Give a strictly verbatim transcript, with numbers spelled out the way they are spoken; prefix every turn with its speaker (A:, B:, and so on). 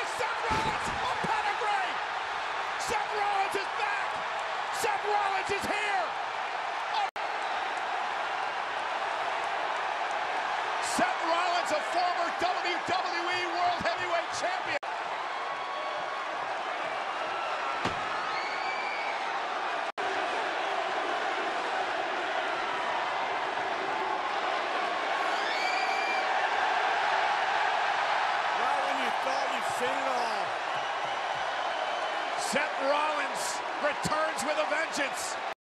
A: is Seth Rollins. A pedigree. Seth Rollins is back. Seth Rollins is here. Oh. Seth Rollins, a former W W E World Heavyweight Champion.
B: Seen it all.
A: Seth Rollins returns with a vengeance.